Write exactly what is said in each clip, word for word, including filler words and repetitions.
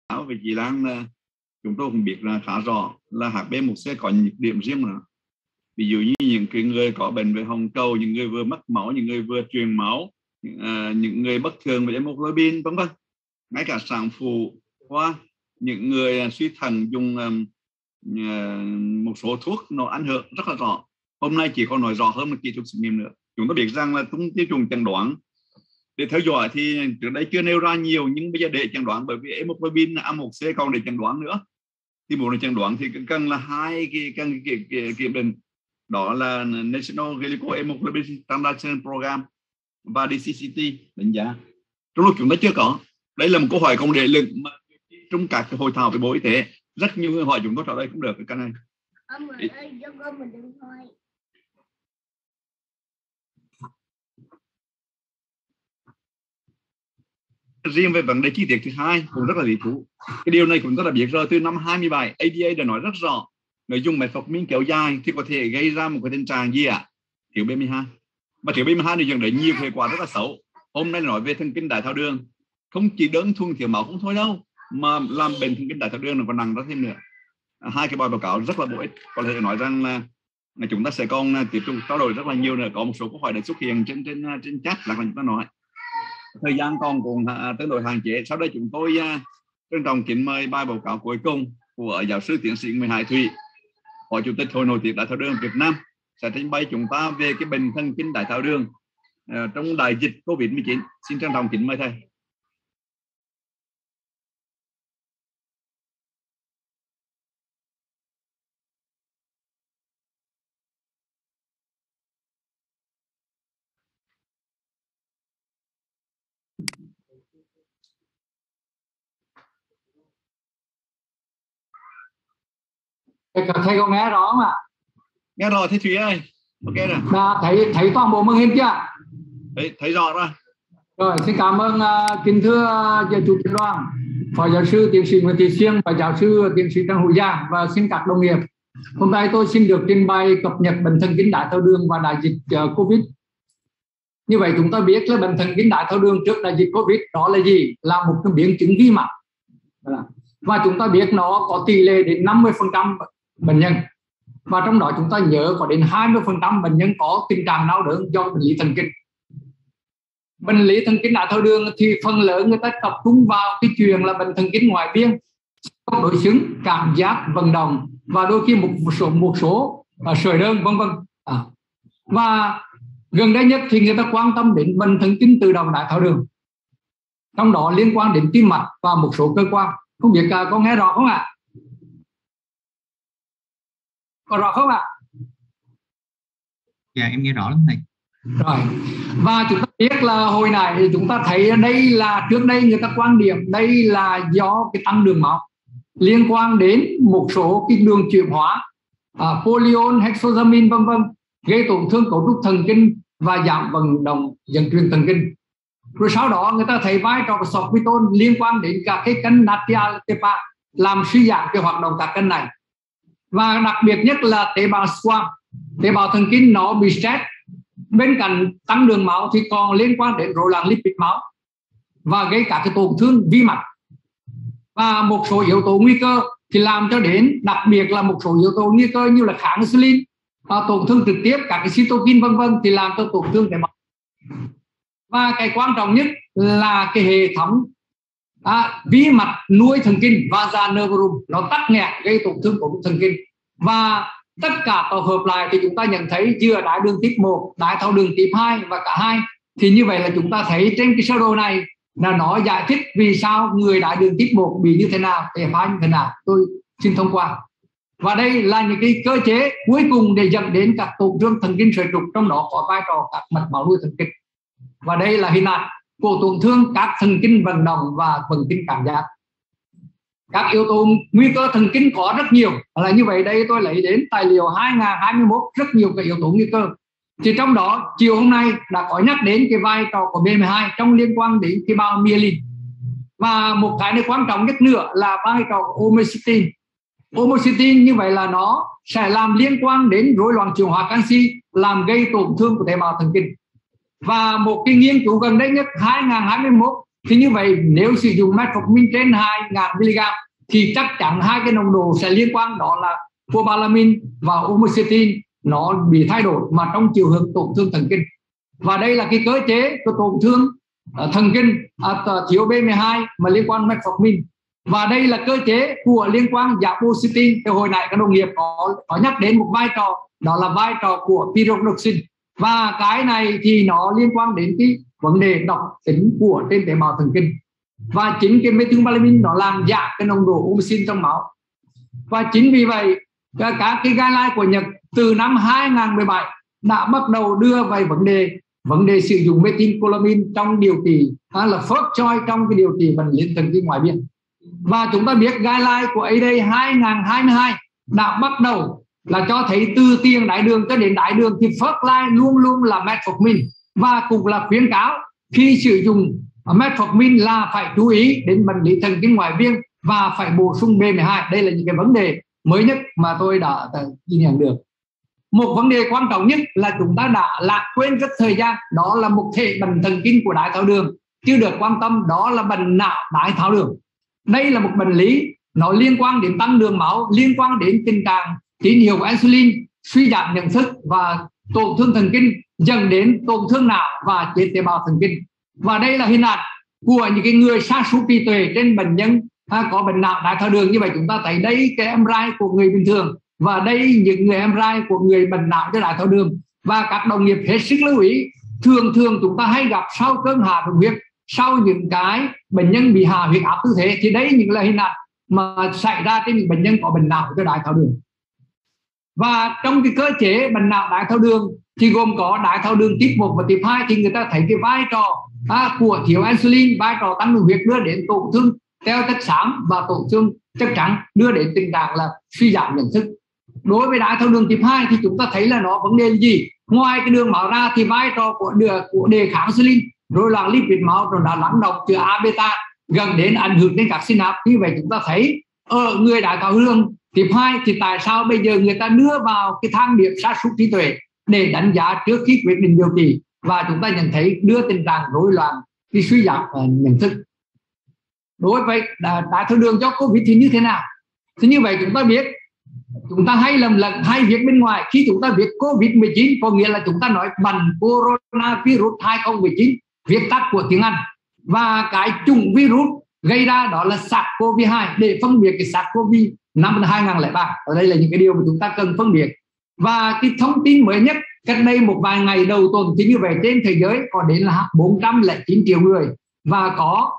về chị Lan là chúng tôi cũng biết là khá rõ là hát bê một xê có những điểm riêng mà. Ví dụ như những cái người có bệnh về hồng cầu, những người vừa mất máu, những người vừa truyền máu, những, uh, những người bất thường về hemoglobin, vân vân, ngay cả sản phụ qua những người suy thận dùng um, uh, một số thuốc nó ảnh hưởng rất là rõ. Hôm nay chỉ còn nói rõ hơn một kỹ thuật xét nghiệm nữa. Chúng ta biết rằng là tung tiêu chuẩn chẩn đoán để theo dõi thì trước đây chưa nêu ra nhiều, nhưng bây giờ để chẩn đoán, bởi vì hemoglobin A một C còn để chẩn đoán nữa thì bộ này chẩn đoán thì cần là hai cái, cái, cái, cái kiểm định, đó là National Glycohemoglobin Standardization Program và đê xê xê tê đánh giá. Trong lúc chúng ta chưa có, đây là một câu hỏi công nghệ lực mà trong các cái hội thảo về Bộ Y tế rất nhiều người hỏi chúng tôi trả lời không được cái này. Ông ơi, cho con mình đừng hỏi. Riêng về vấn đề chi tiết thứ hai cũng rất là lý thú. Cái điều này cũng rất là biết rồi, từ năm hai mươi bảy A D A đã nói rất rõ, người dùng metformin kéo dài thì có thể gây ra một cái tình trạng gì ạ? À? Thiếu B mười hai. Mà thiếu B mười hai này dẫn đến nhiều hệ quả rất là xấu. Hôm nay nói về thần kinh đái tháo đường, không chỉ đơn thuần thiếu máu không thôi đâu, mà làm bệnh thần kinh đái tháo đường nó còn nặng ra thêm nữa. À, hai cái bài báo cáo rất là bổ ích, có thể nói rằng là, là chúng ta sẽ còn tiếp tục trao đổi rất là nhiều nữa. Có một số câu hỏi đã xuất hiện trên trên trên chat là chúng ta nói. Thời gian còn còn tương đối hạn chế. Sau đây chúng tôi uh, trân trọng kính mời bài báo cáo cuối cùng của giáo sư tiến sĩ Nguyễn Hải Thủy, Phó Chủ tịch Hội nội tiết đái tháo đường Việt Nam, sẽ trình bày chúng ta về cái bệnh thần kinh đái tháo đường uh, trong đại dịch Covid mười chín. Xin trân trọng kính mời thầy. Thầy có nghe rõ không ạ? Nghe rõ thầy Thủy ơi. Ok rồi. Đã thấy thấy toàn bộ màn hình chưa? Thấy, thấy rõ rồi. Rồi, xin cảm ơn uh, kính thưa uh, chủ tịch đoàn, phó giáo sư tiến sĩ Nguyễn Thị Xuyên và giáo sư tiến sĩ Trần Hữu Giang, và xin các đồng nghiệp. Hôm nay tôi xin được trình bày cập nhật bệnh thần kinh đái tháo đường và đại dịch uh, Covid. Như vậy chúng ta biết là bệnh thần kinh đái tháo đường trước đại dịch Covid đó là gì? Là một cái biến chứng vi mạch. Và chúng ta biết nó có tỷ lệ đến năm mươi phần trăm bệnh nhân, và trong đó chúng ta nhớ có đến hai mươi phần trăm bệnh nhân có tình trạng đau đớn do bệnh lý thần kinh. Bệnh lý thần kinh đái tháo đường thì phần lớn người ta tập trung vào cái chuyện là bệnh thần kinh ngoại biên, đối xứng, cảm giác, vận động, và đôi khi một số một số uh, sởi đơn vân vân. À. Và gần đây nhất thì người ta quan tâm đến bệnh thần kinh tự động đái tháo đường, trong đó liên quan đến tim mạch và một số cơ quan. Không biết uh, có nghe rõ không ạ? À? Có rõ không ạ? Dạ em nghe rõ lắm thầy. Rồi, và chúng ta biết là hồi nãy chúng ta thấy đây là trước đây người ta quan điểm đây là do cái tăng đường máu liên quan đến một số cái đường chuyển hóa, uh, polyol, hexosamine vân vân, gây tổn thương cấu trúc thần kinh và giảm vận động dẫn truyền thần kinh. Rồi sau đó người ta thấy vai trò của sorbitol liên quan đến các cái cân natrial tepa, làm suy giảm cái hoạt động các cân này. Và đặc biệt nhất là tế bào squam, tế bào thần kinh nó bị stress. Bên cạnh tăng đường máu thì còn liên quan đến rối loạn lipid máu và gây cả cái tổn thương vi mạch. Và một số yếu tố nguy cơ thì làm cho đến, đặc biệt là một số yếu tố nguy cơ như là kháng insulin, tổn thương trực tiếp các cái cytokine vân vân thì làm cho tổn thương tế bào. Và cái quan trọng nhất là cái hệ thống à, vi mạch nuôi thần kinh vasa nervorum nó tắc nghẽn gây tổn thương của thần kinh. Và tất cả tổ hợp lại thì chúng ta nhận thấy giữa đái đường type một, đái tháo đường type hai và cả hai, thì như vậy là chúng ta thấy trên cái sơ đồ này là nó giải thích vì sao người đái đường type một bị như thế nào, type hai như thế nào. Tôi xin thông qua. Và đây là những cái cơ chế cuối cùng để dẫn đến các tổn thương thần kinh sợi trục, trong đó có vai trò các mạch máu nuôi thần kinh. Và đây là hình ảnh của tổn thương các thần kinh vận động và thần kinh cảm giác. Các yếu tố nguy cơ thần kinh có rất nhiều, là như vậy. Đây tôi lấy đến tài liệu hai nghìn không trăm hai mươi mốt rất nhiều cái yếu tố nguy cơ. Thì trong đó chiều hôm nay đã có nhắc đến cái vai trò của B mười hai trong liên quan đến cái bao myelin. Và một cái này quan trọng nhất nữa là vai trò của homocysteine. Homocysteine như vậy là nó sẽ làm liên quan đến rối loạn chuyển hóa canxi, làm gây tổn thương của tế bào thần kinh. Và một cái nghiên cứu gần đây nhất hai nghìn không trăm hai mươi mốt Thì như vậy nếu sử dụng metformin trên hai nghìn mi-li-gam thì chắc chắn hai cái nồng độ sẽ liên quan, đó là cobalamin và homocysteine nó bị thay đổi mà trong chiều hướng tổn thương thần kinh. Và đây là cái cơ chế của tổn thương uh, thần kinh uh, thiếu B mười hai mà liên quan metformin. Và đây là cơ chế của liên quan giảm oxytin. Từ hồi nãy các đồng nghiệp có, có nhắc đến một vai trò, đó là vai trò của pyridoxine. Và cái này thì nó liên quan đến cái vấn đề độc tính của trên tế bào thần kinh. Và chính cái methylmalonium nó làm giảm cái nồng độ oxytin trong máu. Và chính vì vậy các cái guideline của Nhật từ năm hai nghìn không trăm mười bảy đã bắt đầu đưa về vấn đề vấn đề sử dụng methylcolamine trong điều trị, hay là first choice trong cái điều trị bệnh lý thần kinh ngoại biên. Và chúng ta biết guideline của a đê hai nghìn không trăm hai mươi hai đã bắt đầu là cho thấy từ tiền đái đường cho đến đái đường thì first line luôn luôn là metformin, và cũng là khuyến cáo khi sử dụng metformin là phải chú ý đến bệnh lý thần kinh ngoại biên và phải bổ sung B mười hai. Đây là những cái vấn đề mới nhất mà tôi đã ghi nhận được. Một vấn đề quan trọng nhất là chúng ta đã lạc quên rất thời gian, đó là một thể bệnh thần kinh của đái tháo đường chưa được quan tâm, đó là bệnh não đái tháo đường. Đây là một bệnh lý nó liên quan đến tăng đường máu, liên quan đến tình trạng tín hiệu của insulin, suy giảm nhận thức và tổn thương thần kinh, dẫn đến tổn thương não và chết tế bào thần kinh. Và đây là hình ảnh của những cái người sa sút trí tuệ trên bệnh nhân ha, có bệnh não đái tháo đường. Như vậy chúng ta thấy đây cái em rờ i của người bình thường và đây những người em rờ i của người bệnh não do đái tháo đường. Và các đồng nghiệp hết sức lưu ý, thường thường chúng ta hay gặp sau cơn hạ đường huyết, sau những cái bệnh nhân bị hạ huyết áp tư thế, thì đấy những là hình ảnh mà xảy ra trên những bệnh nhân có bệnh não do đái tháo đường. Và trong cái cơ chế bệnh não đái tháo đường thì gồm có đái tháo đường tuyếp một và tuyếp hai, thì người ta thấy cái vai trò à, của thiếu insulin, vai trò tăng đường huyết đưa đến tổn thương teo chất xám và tổn thương chất trắng, đưa đến tình trạng là suy giảm nhận thức. Đối với đái tháo đường tuyếp hai thì chúng ta thấy là nó vấn đề gì? Ngoài cái đường máu ra thì vai trò của đường của đề kháng insulin, rối loạn lipid máu rồi đã lắng động từ A beta gần đến ảnh hưởng đến các synapse. Như vậy chúng ta thấy ở người đái tháo đường tuyếp hai thì tại sao bây giờ người ta đưa vào cái thang điểm sa sút trí tuệ để đánh giá trước khi quyết định điều trị, và chúng ta nhận thấy đưa tình trạng rối loạn cái suy giảm uh, nhận thức. Đối với đái tháo đường do Covid thì như thế nào? Thì như vậy chúng ta biết, chúng ta hay lầm lẫn hay viết bên ngoài. Khi chúng ta viết Covid mười chín có nghĩa là chúng ta nói bệnh coronavirus hai không một chín, viết tắt của tiếng Anh, và cái chủng virus gây ra đó là SARS-xê o vê hai để phân biệt cái SARS-xê o vê năm hai nghìn không trăm lẻ ba. Ở đây là những cái điều mà chúng ta cần phân biệt. Và cái thông tin mới nhất cách đây một vài ngày đầu tuần thì như vậy trên thế giới có đến là bốn trăm lẻ chín triệu người và có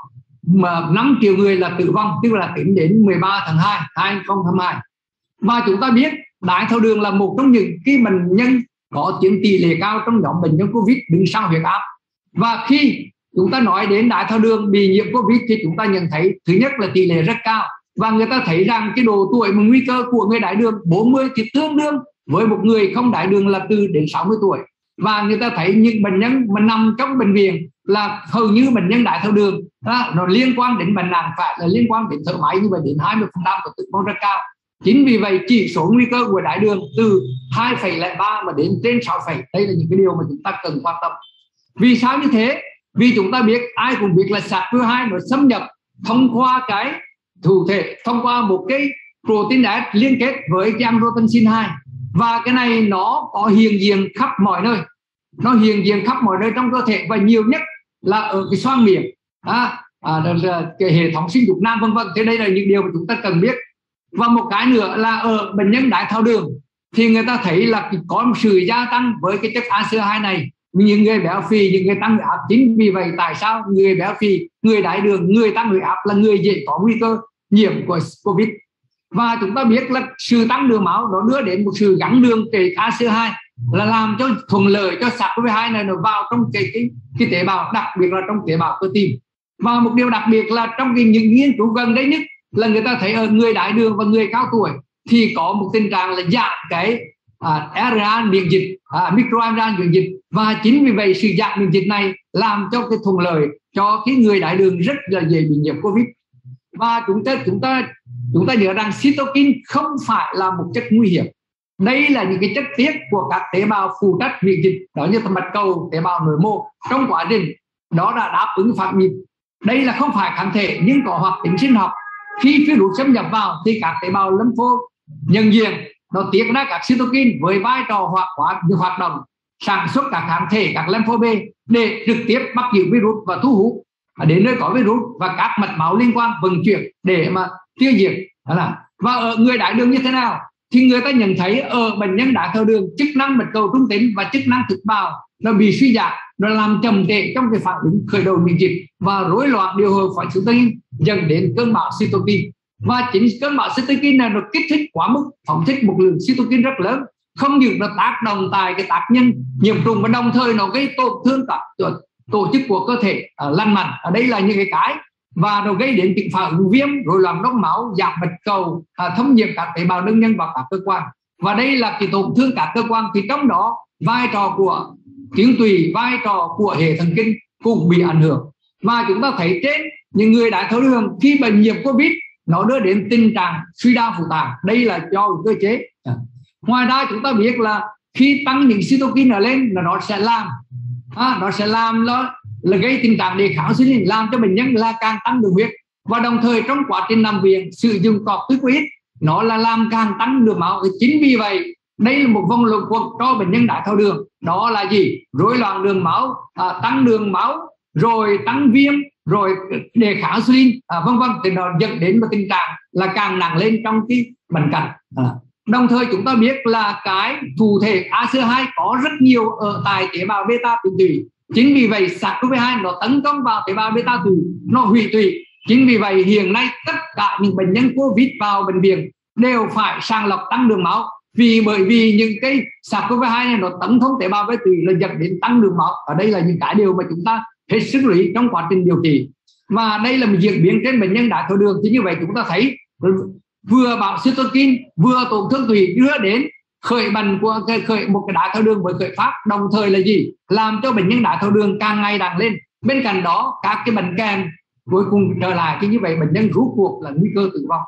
năm triệu người là tử vong, tức là tính đến mười ba tháng hai năm hai nghìn không trăm hai mươi hai. Và chúng ta biết đái tháo đường là một trong những cái bệnh nhân có chiếm tỷ lệ cao trong nhóm bệnh nhân Covid đứng sau huyết áp. Và khi chúng ta nói đến đái tháo đường bị nhiễm Covid thì chúng ta nhận thấy thứ nhất là tỷ lệ rất cao, và người ta thấy rằng cái độ tuổi mà nguy cơ của người đái đường bốn mươi thì tương đương với một người không đái đường là từ đến sáu mươi tuổi. Và người ta thấy những bệnh nhân mà nằm trong bệnh viện là hầu như bệnh nhân đái tháo đường đó, nó liên quan đến bệnh nặng, phải là liên quan đến thở máy, như vậy đến hai mươi phần trăm và tử vong rất cao. Chính vì vậy chỉ số nguy cơ của đái đường từ hai phẩy không ba mà đến trên sáu phẩy, đây là những cái điều mà chúng ta cần quan tâm. Vì sao như thế? Vì chúng ta biết, ai cũng biết là SARS-xê o vê hai nó xâm nhập thông qua cái thụ thể, thông qua một cái protein S liên kết với cái angiotensin hai, và cái này nó có hiện diện khắp mọi nơi, nó hiện diện khắp mọi nơi trong cơ thể, và nhiều nhất là ở cái xoang miệng, à, à, cái hệ thống sinh dục nam vân vân. Thế đây là những điều mà chúng ta cần biết. Và một cái nữa là ở bệnh nhân đái tháo đường thì người ta thấy là có một sự gia tăng với cái chất a xê o hai này, những người béo phì, những người tăng huyết áp. Chính vì vậy tại sao người béo phì, người đái đường, người tăng huyết áp là người dễ có nguy cơ nhiễm của Covid. Và chúng ta biết là sự tăng đường máu nó đưa đến một sự gắn đường cái a xê o hai, là làm cho thuận lợi cho SARS-xê o vê hai này nó vào trong cái, cái, cái tế bào, đặc biệt là trong tế bào cơ tim. Và một điều đặc biệt là trong cái, những nghiên cứu gần đây nhất là người ta thấy ở người đái đường và người cao tuổi thì có một tình trạng là giảm cái à, rờ en a miễn dịch, à, microRNA rờ en a miễn dịch. Và chính vì vậy sự giảm miễn dịch này làm cho cái thuận lợi cho cái người đái đường rất là dễ bị nhiễm Covid. Và chúng ta chúng ta chúng ta nhớ rằng cytokine không phải là một chất nguy hiểm. Đây là những cái chất tiết của các tế bào phụ trách miễn dịch, đó như mạch cầu, tế bào nội mô, trong quá trình đó đã đáp ứng phản nhịp Đây là không phải kháng thể nhưng có hoạt tính sinh học. Khi virus xâm nhập vào thì các tế bào lympho nhận diện, nó tiết ra các cytokine với vai trò hoạt hóa hoạt động sản xuất các kháng thể, các lympho B để trực tiếp bắt giữ virus và thu hút đến nơi có virus và các mạch máu liên quan vận chuyển để mà tiêu diệt. Đó là. Và ở người đái đường như thế nào thì người ta nhận thấy ở bệnh nhân đái tháo đường chức năng bạch cầu trung tính và chức năng thực bào nó bị suy giảm, nó làm chậm trễ trong cái phản ứng khởi đầu miễn dịch và rối loạn điều hồi phản cytokine dẫn đến cơn bão cytokine. Và chính cơn bão cytokine này nó kích thích quá mức, phóng thích một lượng cytokine rất lớn, không những nó tác động tại cái tác nhân nhiễm trùng và đồng thời nó gây tổn thương các tổ chức của cơ thể uh, lành mạnh. Ở đây là những cái cái và nó gây đến những phản ứng viêm, rối loạn đông máu, giảm bạch cầu, uh, thâm nhiễm các tế bào đơn nhân vào các cơ quan. Và đây là cái tổn thương các cơ quan, thì trong đó vai trò của tuyến tụy, vai trò của hệ thần kinh cũng bị ảnh hưởng. Và chúng ta thấy trên những người đái tháo đường khi bệnh nhiễm Covid nó đưa đến tình trạng suy đa phủ tạng. Đây là do cơ chế. Ngoài ra chúng ta biết là khi tăng những cytokine ở lên là nó sẽ làm à, nó sẽ làm nó là gây tình trạng đề kháng insulin, làm cho bệnh nhân là càng tăng đường huyết. Và đồng thời trong quá trình nằm viện sử dụng corticoid nó là làm càng tăng đường máu. Chính vì vậy đây là một vòng luẩn quẩn cho bệnh nhân đái tháo đường. Đó là gì? Rối loạn đường máu, à, tăng đường máu, rồi tăng viêm, rồi đề kháng insulin, à, vân vân, thì nó dẫn đến một tình trạng là càng nặng lên trong cái bệnh cảnh. À. Đồng thời chúng ta biết là cái thụ thể a xê hai có rất nhiều ở tại tế bào beta tuyến tụy. Chính vì vậy SARS-xê o vê hai nó tấn công vào tế bào beta tụy, nó hủy tụy. Chính vì vậy hiện nay tất cả những bệnh nhân Covid vào bệnh viện đều phải sàng lọc tăng đường máu, vì bởi vì những cái SARS-xê o vê hai này nó tấn công tế bào beta tụy là dẫn đến tăng đường máu. Ở đây là những cái điều mà chúng ta hết sức lưu ý trong quá trình điều trị. Và đây là một diễn biến trên bệnh nhân đái tháo đường. Thì như vậy chúng ta thấy vừa bão cytokine vừa tổn thương tụy đưa đến khởi bệnh của khởi một cái đái tháo đường với khởi phát, đồng thời là gì? Làm cho bệnh nhân đái tháo đường càng ngày càng lên. Bên cạnh đó các cái bệnh kèm cuối cùng trở lại, thì như vậy bệnh nhân rút cuộc là nguy cơ tử vong.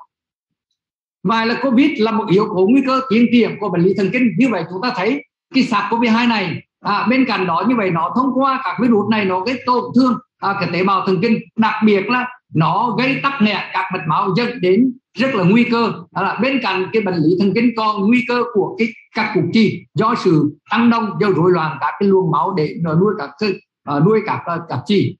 Và là Covid là một yếu tố nguy cơ tiến triển của bệnh lý thần kinh. Như vậy chúng ta thấy cái SARS-xê o vê hai này à, bên cạnh đó như vậy nó thông qua các virus này nó gây tổn thương à, cái tế bào thần kinh, đặc biệt là nó gây tắc nghẽn các mạch máu dẫn đến rất là nguy cơ. Đó là bên cạnh cái bệnh lý thần kinh còn nguy cơ của cái các cục chi do sự tăng đông, do rối loạn các cái luồng máu để nó nuôi các uh, nuôi các các chi.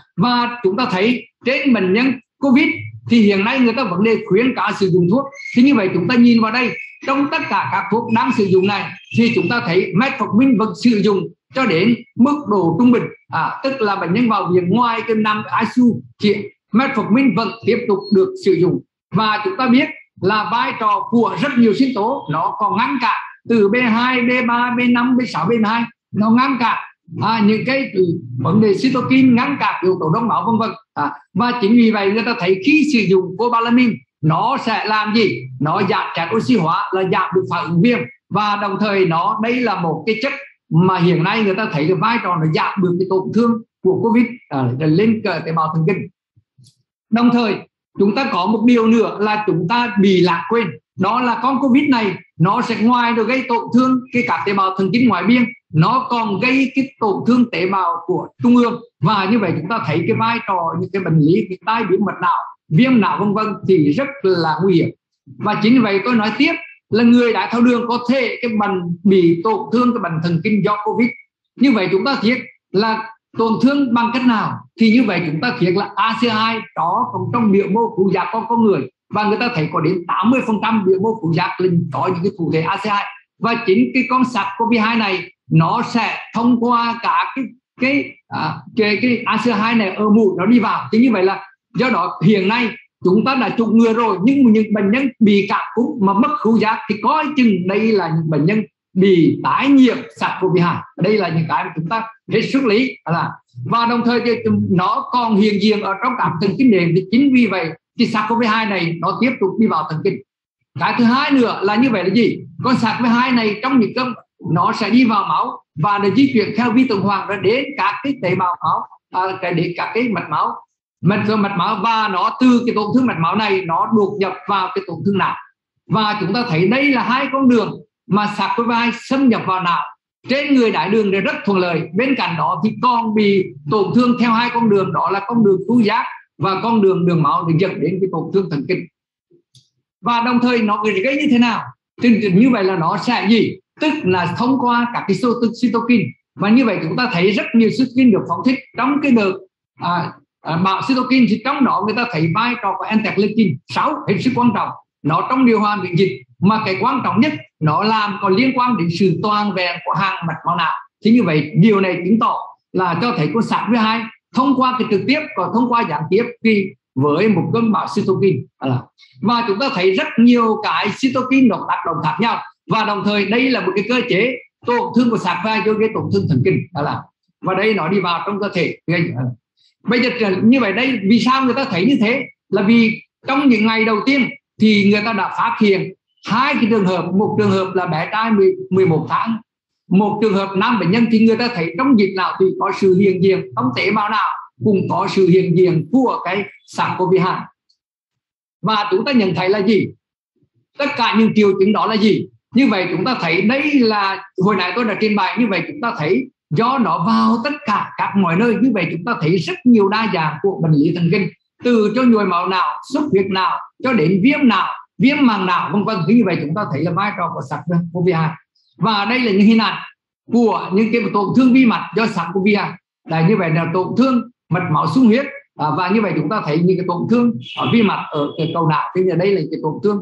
Và chúng ta thấy trên bệnh nhân Covid thì hiện nay người ta vẫn đề khuyến cáo sử dụng thuốc. Thì như vậy chúng ta nhìn vào đây, trong tất cả các thuốc đang sử dụng này thì chúng ta thấy metformin vẫn sử dụng cho đến mức độ trung bình, à, tức là bệnh nhân vào viện ngoài cái năm i xê u thì metformin vẫn tiếp tục được sử dụng. Và chúng ta biết là vai trò của rất nhiều sinh tố nó còn ngăn cản từ B hai, B ba, B năm, B sáu, B mười hai, nó ngăn cản à, những cái vấn đề cytokine, ngăn cản yếu tố đông máu vân vân. À, và chính vì vậy người ta thấy khi sử dụng cobalamin nó sẽ làm gì? Nó giảm chất oxy hóa, là giảm được phản ứng viêm, và đồng thời nó đây là một cái chất mà hiện nay người ta thấy cái vai trò nó giảm được cái tổn thương của Covid à, lên cái tế bào thần kinh. Đồng thời chúng ta có một điều nữa là chúng ta bị lãng quên, đó là con Covid này nó sẽ ngoài được gây tổn thương cái các tế bào thần kinh ngoại biên, nó còn gây cái tổn thương tế bào của trung ương. Và như vậy chúng ta thấy cái vai trò những cái bệnh lý, cái tai biến mật não, viêm não vân vân thì rất là nguy hiểm. Và chính vì vậy tôi nói tiếp là người đái tháo đường có thể cái bệnh bị tổn thương cái bệnh thần kinh do Covid. Như vậy chúng ta biết là tổn thương bằng cách nào, thì như vậy chúng ta biết là a xê hai đó còn trong biểu mô khứu giác của con người, và người ta thấy có đến tám mươi phần trăm biểu mô khứu giác linh có những cái thụ thể a xê hai. Và chính cái con SARS-xê o vê hai này nó sẽ thông qua cả cái cái à, cái, cái a xê hai này ở mũi nó đi vào. Thì như vậy là do đó hiện nay chúng ta đã chủng ngừa rồi, nhưng những bệnh nhân bị cảm cúm mà mất khứu giác thì coi chừng đây là những bệnh nhân bị tái nhiễm SARS-xê o vê hai. Đây là những cái mà chúng ta hết sức lý là. Và đồng thời thì nó còn hiện diện ở trong các thần kinh nền, thì chính vì vậy thì SARS-xê o vê hai này nó tiếp tục đi vào thần kinh. Cái thứ hai nữa là như vậy là gì? Con SARS-xê o vê hai này trong những cơm nó sẽ đi vào máu và nó di chuyển theo vi tuần hoàn ra đến các cái tế bào máu, à, cái đến các cái mạch máu, mạch mạch máu, và nó từ cái tổn thương mạch máu này nó đột nhập vào cái tổn thương não. Và chúng ta thấy đây là hai con đường mà SARS-xê o vê hai xâm nhập vào não. trên người đái đường thì rất thuận lợi. Bên cạnh đó thì còn bị tổn thương theo hai con đường, đó là con đường khứu giác và con đường đường máu để dẫn đến cái tổn thương thần kinh. Và đồng thời nó gây như thế nào? Thì như vậy là nó sẽ gì? Tức là thông qua các cái cytokine, và như vậy chúng ta thấy rất nhiều cytokine được phóng thích trong cái đợt à, à, bạo cytokine. Thì trong đó người ta thấy vai trò của interleukin sáu hết sức quan trọng, nó trong điều hòa miễn dịch, mà cái quan trọng nhất nó làm còn liên quan đến sự toàn vẹn của hàng mạch máu não. Thì như vậy điều này chứng tỏ là cho thấy con SARS CoV hai thông qua cái trực tiếp còn thông qua gián tiếp khi với một cơn bão cytokine. Và chúng ta thấy rất nhiều cái cytokine nó tác động khác nhau, và đồng thời đây là một cái cơ chế tổn thương của SARS CoV hai do gây tổn thương thần kinh. Và đây nó đi vào trong cơ thể. Bây giờ như vậy đây, vì sao người ta thấy như thế? Là vì trong những ngày đầu tiên thì người ta đã phát hiện hai cái trường hợp. Một trường hợp là bé trai mười một tháng, một trường hợp nam bệnh nhân. Thì người ta thấy trong dịch não thì có sự hiện diện, trong tế bào não cũng có sự hiện diện của cái SARS CoV hai. Và chúng ta nhận thấy là gì? Tất cả những triệu chứng đó là gì? Như vậy chúng ta thấy đây là, hồi nãy tôi đã trình bày, như vậy chúng ta thấy do nó vào tất cả các mọi nơi. Như vậy chúng ta thấy rất nhiều đa dạng của bệnh lý thần kinh, từ cho nhồi máu não, xuất huyết não cho đến viêm não, viêm màng não, vân vân. Như vậy chúng ta thấy là vai trò của SARS CoV hai. Và đây là những hình ảnh của những cái tổn thương vi mạch do SARS CoV hai. Là như vậy là tổn thương mạch máu sung huyết, à, và như vậy chúng ta thấy những cái tổn thương ở vi mạch ở cái cầu não. Thì đây là cái tổn thương.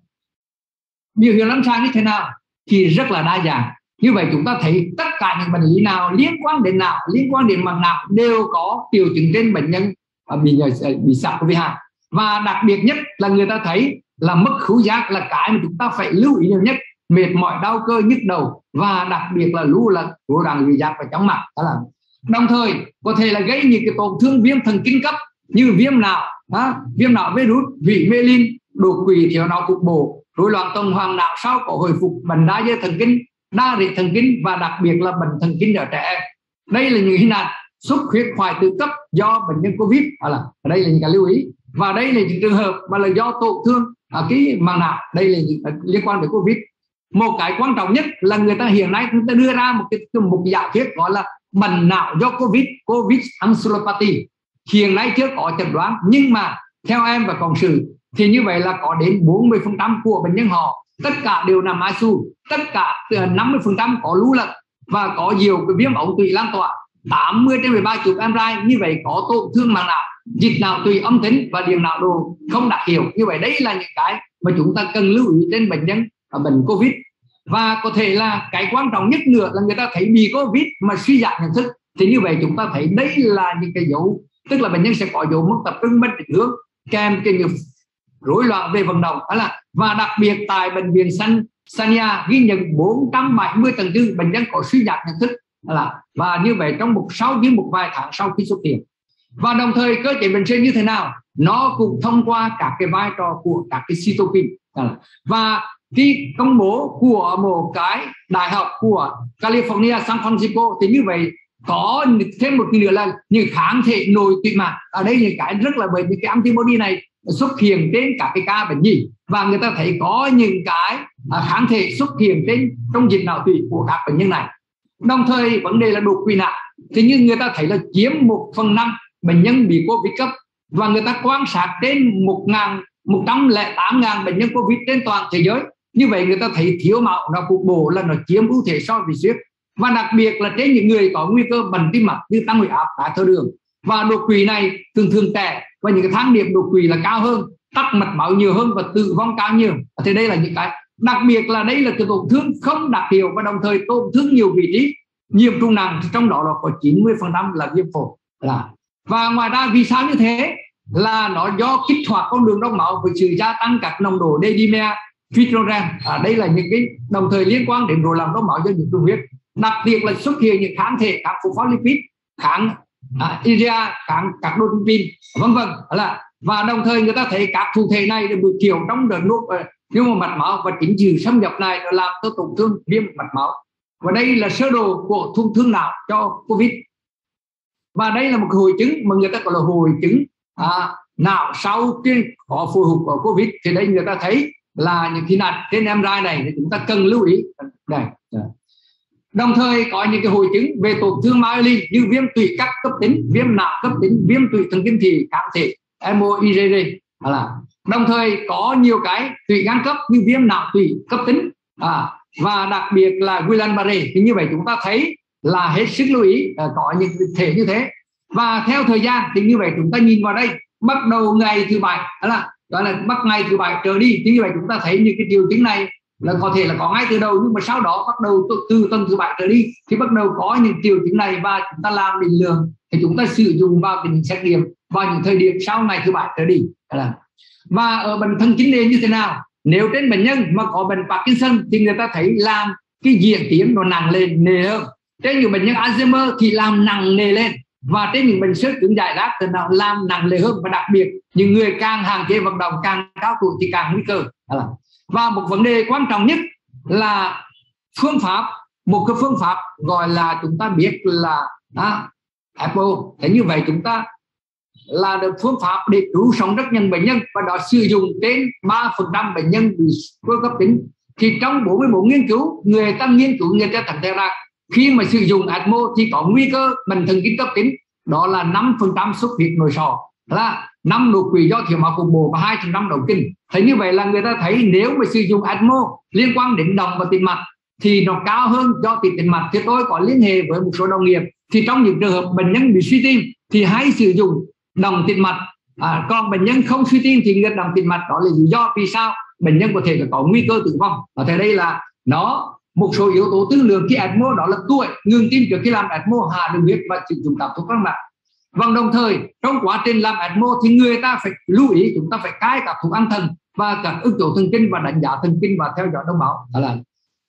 Biểu hiện lâm sàng như thế nào? Thì rất là đa dạng. Như vậy chúng ta thấy tất cả những bệnh lý nào liên quan đến não, liên quan đến màng não đều có triệu chứng trên bệnh nhân bị bị SARS CoV hai. Và đặc biệt nhất là người ta thấy là mất khứu giác là cái mà chúng ta phải lưu ý nhiều nhất, mệt mỏi, đau cơ, nhức đầu, và đặc biệt là lú lẫn, rối loạn vị giác và chóng mặt. Đó là đồng thời có thể là gây những cái tổn thương viêm thần kinh cấp như viêm não, đó, viêm não virus, vị mê linh, đột quỵ, thiếu não cục bộ, rối loạn tuần hoàn não sau có hồi phục, bệnh đa dây thần kinh, đa rỉ thần kinh, và đặc biệt là bệnh thần kinh ở trẻ em. Đây là những hình ảnh xuất huyết hoại tử cấp do bệnh nhân Covid. Là đây là những cái lưu ý. Và đây là những trường hợp mà là do tổn thương ở cái màng não. Đây là những liên quan đến Covid. Một cái quan trọng nhất là người ta hiện nay chúng ta đưa ra một cái một giả thuyết gọi là bệnh não do Covid, Covid encephalopathy. Hiện nay chưa có chẩn đoán, nhưng mà theo em và cộng sự thì như vậy là có đến bốn mươi phần trăm của bệnh nhân họ tất cả đều nằm i xê u, tất cả năm mươi phần trăm có lú lẫn và có nhiều cái viêm ống tủy lan tỏa, tám mươi trên mười ba chục em rờ i. Như vậy có tổn thương màng não, dịch não tủy âm tính và điện não đồ không đặc hiệu. Như vậy đây là những cái mà chúng ta cần lưu ý trên bệnh nhân ở bệnh Covid. Và có thể là cái quan trọng nhất nữa là người ta thấy bị Covid mà suy giảm nhận thức. Thì như vậy chúng ta thấy đây là những cái dấu, tức là bệnh nhân sẽ có dấu mất tập trung, mất định hướng, kèm cái nhiều rối loạn về vận động. Đó là, và đặc biệt tại bệnh viện San Sania ghi nhận bốn trăm bảy mươi tầng tư bệnh nhân có suy giảm nhận thức. Đó là, và như vậy trong một sau với một vài tháng sau khi xuất hiện. Và đồng thời cơ chế bệnh sinh như thế nào? Nó cũng thông qua các cái vai trò của các cái cytokine. Và khi công bố của một cái đại học của California, San Francisco, thì như vậy có thêm một cái nữa là những kháng thể nội tụy mạch. Ở đây những cái rất là bởi những cái antibody này xuất hiện trên các cái ca bệnh nhi, và người ta thấy có những cái kháng thể xuất hiện trên trong dịch não tủy của các bệnh nhân này. Đồng thời vấn đề là đột quỵ não, thì như người ta thấy là chiếm một phần năm bệnh nhân bị Covid cấp, và người ta quan sát trên một trăm lẻ tám nghìn bệnh nhân Covid trên toàn thế giới. Như vậy người ta thấy thiếu máu não cục bộ là nó chiếm ưu thế so với suýt. Và đặc biệt là trên những người có nguy cơ bệnh tim mạch như tăng huyết áp, đái tháo đường. Và đột quỵ này thường thường trẻ, và những cái thang điểm đột quỵ là cao hơn, tắc mạch máu nhiều hơn và tử vong cao nhiều. Thì đây là những cái đặc biệt là đây là cái tổn thương không đặc hiệu, và đồng thời tổn thương nhiều vị trí, nhiễm trùng nặng, trong đó là có chín mươi phần trăm là viêm phổi. Là và ngoài ra vì sao như thế là nó do kích hoạt con đường đông máu với sự gia tăng các nồng độ D-dimer, Fibrogen. À, đây là những cái đồng thời liên quan đến rối loạn đông máu do nhiễm trùng huyết. Đặc biệt là xuất hiện những kháng thể, các phospholipid, kháng à, i giê a, kháng các dopamine, vân vân. Là và đồng thời người ta thấy các thụ thể này được kiểu trong đợt nốt nhưng mà mạch máu, và chính sự xâm nhập này nó làm cho tổn thương viêm mạch máu. Và đây là sơ đồ của tổn thương não cho Covid. Và đây là một hội chứng mà người ta gọi là hội chứng à, não sau khi có phù hợp của Covid. Thì đây người ta thấy là những hình ảnh trên em rờ i này thì chúng ta cần lưu ý. Đây. Đồng thời có những cái hội chứng về tổn thương myelin như viêm tụy cấp cấp tính, viêm não cấp tính, viêm tụy thần kinh thị kháng thể em o i giê đê. Là đồng thời có nhiều cái tụy gan cấp như viêm não tụy cấp tính, à, và đặc biệt là Guillain-Barré. Thì như vậy chúng ta thấy là hết sức lưu ý à, có những thể như thế. Và theo thời gian thì như vậy chúng ta nhìn vào đây, bắt đầu ngày thứ bảy, đó là đó là bắt ngày thứ bảy trở đi, thì như vậy chúng ta thấy những cái triệu chứng này là có thể là có ngay từ đầu, nhưng mà sau đó bắt đầu từ tuần thứ bảy trở đi thì bắt đầu có những triệu chứng này, và chúng ta làm định lượng thì chúng ta sử dụng vào cái xét nghiệm vào những thời điểm sau ngày thứ bảy trở đi. Và ở bệnh thần kinh nền như thế nào? Nếu trên bệnh nhân mà có bệnh Parkinson thì người ta thấy làm cái diễn tiến nó nặng lên nề hơn. Trên những bệnh nhân Alzheimer thì làm nặng nề lên, và trên những bệnh xơ cứng giải rác thì nó làm nặng nề hơn. Và đặc biệt những người càng hạn chế vận động, càng cao tuổi thì càng nguy cơ. Và một vấn đề quan trọng nhất là phương pháp, một cái phương pháp gọi là chúng ta biết là à, e pê o. Thế như vậy chúng ta là được phương pháp để cứu sống rất nhiều bệnh nhân, và đó sử dụng trên ba phần trăm bệnh nhân bị stroke cấp tính. Thì trong bốn mươi bốn nghiên cứu, người ta nghiên cứu người ta thấy rằng khi mà sử dụng e pê o thì có nguy cơ bệnh thần kinh cấp tính, đó là năm phần trăm xuất huyết nội sọ, là năm đột quỵ do thiếu máu cục bộ và hai phần trăm động kinh. Thế như vậy là người ta thấy nếu mà sử dụng e pê o liên quan đến đồng và tim mạch thì nó cao hơn do tim mạch. Thì tôi có liên hệ với một số đồng nghiệp, thì trong những trường hợp bệnh nhân bị suy tim thì hãy sử dụng đồng tim mạch, à, còn bệnh nhân không suy tim thì ngược đồng tim mạch. Đó là lý do vì sao bệnh nhân có thể là có nguy cơ tử vong. Ở thế đây là nó một số yếu tố tư lượng khi e pê o, đó là tuổi, ngừng tim trước khi làm e pê o, hạ đường huyết và sử dụng các thuốc tăng nặng. Vâng, đồng thời trong quá trình làm e pê o thì người ta phải lưu ý chúng ta phải cai các thuốc an thần và các ức tố thần kinh và đánh giá thần kinh và theo dõi đông máu. Đó là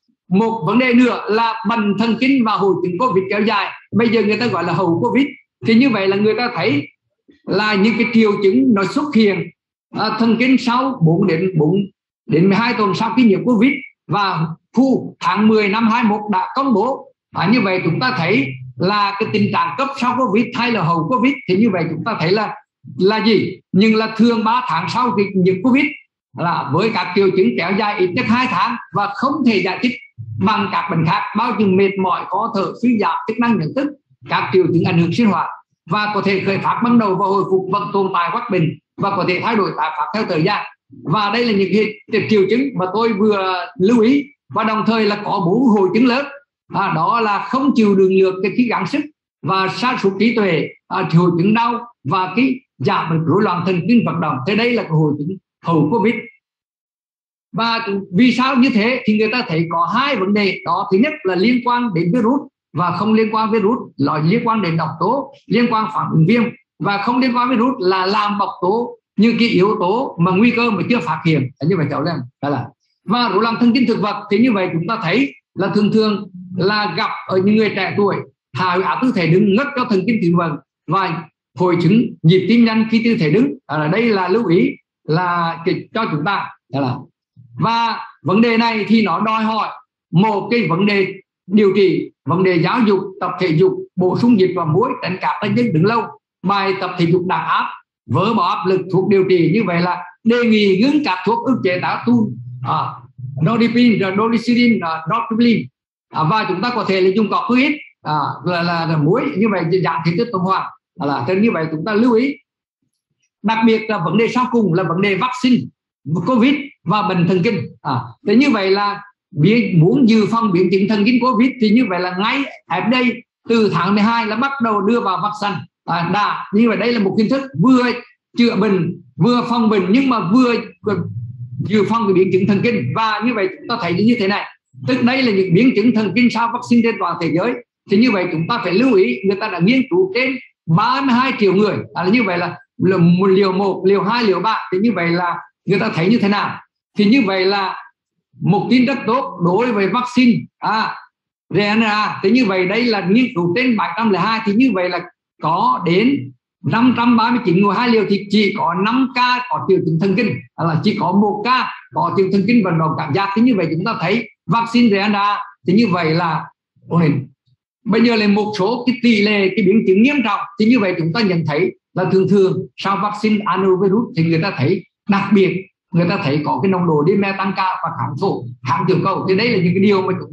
một vấn đề nữa là bệnh thần kinh và hội chứng Covid kéo dài, bây giờ người ta gọi là hậu Covid. Thì như vậy là người ta thấy là những cái triệu chứng nó xuất hiện à, thần kinh sau bốn đến bốn đến mười hai tuần sau khi nhiễm Covid, và khu tháng mười năm hai mươi mốt đã công bố. À, như vậy chúng ta thấy là cái tình trạng cấp sau Covid hay là hậu Covid, thì như vậy chúng ta thấy là là gì? Nhưng là thường ba tháng sau khi nhiễm Covid là với các triệu chứng kéo dài ít nhất hai tháng và không thể giải thích bằng các bệnh khác, bao gồm mệt mỏi, khó thở, suy giảm chức năng nhận thức, các triệu chứng ảnh hưởng sinh hoạt, và có thể khởi phát ban đầu và hồi phục vẫn tồn tại hoặc bệnh, và có thể thay đổi tái phát theo thời gian. Và đây là những cái triệu chứng mà tôi vừa lưu ý. Và đồng thời là có bốn hội chứng lớn, à, đó là không chịu đựng được cái khí gắng sức và sa sút trí tuệ, à, hội chứng đau và cái giảm rối loạn thần kinh vận động. Thế đây là cái hội chứng hậu Covid. Và vì sao như thế thì người ta thấy có hai vấn đề. Đó, thứ nhất là liên quan đến virus và không liên quan virus, là liên quan đến độc tố, liên quan phản ứng viêm, và không liên quan virus là làm độc tố như cái yếu tố mà nguy cơ mà chưa phát hiện. Như vậy cháu lên đó là. Và rối loạn thần kinh thực vật thì như vậy chúng ta thấy là thường thường là gặp ở những người trẻ tuổi, hạ huyết áp tư thế đứng, ngất do thần kinh thực vật và hội chứng nhịp tim nhanh khi tư thế đứng. À, đây là lưu ý là cho chúng ta. Đó là. Và vấn đề này thì nó đòi hỏi một cái vấn đề điều trị, vấn đề giáo dục, tập thể dục, bổ sung dịch và muối, tránh các bệnh nhân đứng lâu, bài tập thể dục đàn áp, vỡ bỏ áp lực, thuốc điều trị. Như vậy là đề nghị ngưng các thuốc ức chế tá tu, à, Nodipin, Dolicillin, Nortriptyl, à, và chúng ta có thể là dùng corticoid, à, là, là, là muối, như vậy giảm thể chất tuần hoàn. À, là thế như vậy chúng ta lưu ý. Đặc biệt là vấn đề sau cùng là vấn đề vaccine Covid và bệnh thần kinh. À, thế như vậy là muốn dự phòng biến chứng thần kinh Covid thì như vậy là ngay ở đây từ tháng mười hai là bắt đầu đưa vào vaccine. À, đã như vậy đây là một kiến thức vừa chữa bệnh vừa phòng bệnh, nhưng mà vừa dự phòng cái biến chứng thần kinh. Và như vậy chúng ta thấy như thế này, tức đây là những biến chứng thần kinh sau vaccine trên toàn thế giới. Thì như vậy chúng ta phải lưu ý, người ta đã nghiên cứu trên ba mươi hai triệu người. À, như vậy là một liều một, liều hai, liều ba. Thì như vậy là người ta thấy như thế nào? Thì như vậy là một tin rất tốt đối với vaccine à, rờ en a. Thì như vậy đây là nghiên cứu trên bảy trăm lẻ hai. Thì như vậy là có đến năm trăm ba mươi chín người hai liều thì chỉ có năm ca có triệu chứng thần kinh, là chỉ có một ca có triệu thần kinh vận động cảm giác. Thì như vậy chúng ta thấy vaccine rờ en a thì như vậy là ôi, bây giờ là một số cái tỷ lệ cái biến chứng nghiêm trọng. Thì như vậy chúng ta nhận thấy là thường thường sau vaccine adenovirus thì người ta thấy đặc biệt người ta thấy có cái nồng độ đê mê tăng cao và kháng thổ, kháng tiểu cầu. Thì đây là những cái điều mà chúng ta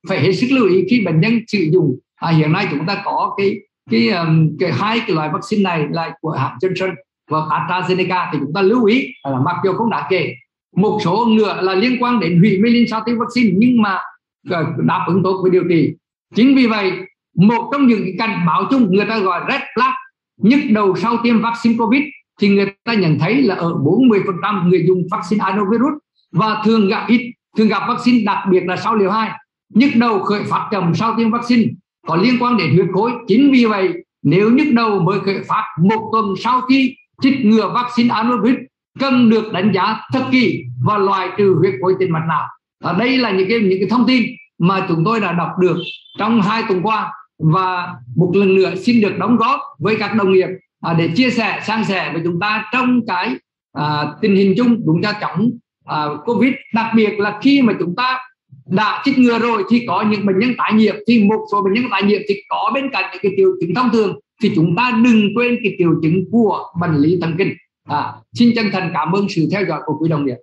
phải hết sức lưu ý khi bệnh nhân sử dụng. À, hiện nay chúng ta có cái cái, um, cái hai cái loại vaccine này là của hãng Johnson và AstraZeneca, thì chúng ta lưu ý là mặc dù không đã kể một số nữa là liên quan đến hủy mê sau tiêm vaccine nhưng mà đáp ứng tốt với điều trị. Chính vì vậy một trong những cái cảnh báo chung người ta gọi red flag nhức đầu sau tiêm vaccine COVID thì người ta nhận thấy là ở bốn mươi phần trăm người dùng vaccine adenovirus và thường gặp ít thường gặp vaccine, đặc biệt là sau liều hai. Nhức đầu khởi phát chậm sau tiêm vaccine có liên quan đến huyết khối. Chính vì vậy nếu nhức đầu mới khởi phát một tuần sau khi chích ngừa vaccine adenovirus cần được đánh giá thật kỹ và loại trừ huyết khối tiền mạch não. Ở đây là những cái những cái thông tin mà chúng tôi đã đọc được trong hai tuần qua, và một lần nữa xin được đóng góp với các đồng nghiệp à, để chia sẻ san sẻ với chúng ta trong cái à, tình hình chung chúng ta chống à, Covid. Đặc biệt là khi mà chúng ta đã chích ngừa rồi thì có những bệnh nhân tái nhiễm, thì một số bệnh nhân tái nhiễm thì có bên cạnh những cái triệu chứng thông thường thì chúng ta đừng quên cái triệu chứng của bệnh lý thần kinh. À, xin chân thành cảm ơn sự theo dõi của quý đồng nghiệp.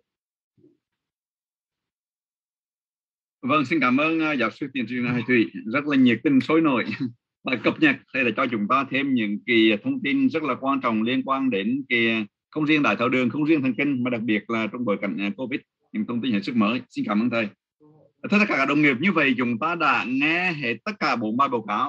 Vâng, xin cảm ơn uh, giáo sư tiến sĩ Hải Thủy rất là nhiệt tình sôi nổi và cập nhật để, để cho chúng ta thêm những cái thông tin rất là quan trọng liên quan đến cái không riêng đái tháo đường, không riêng thần kinh mà đặc biệt là trong bối cảnh uh, Covid, những thông tin hết sức mới. Xin cảm ơn thầy. Tất cả các đồng nghiệp, như vậy chúng ta đã nghe hết tất cả bốn bài báo cáo.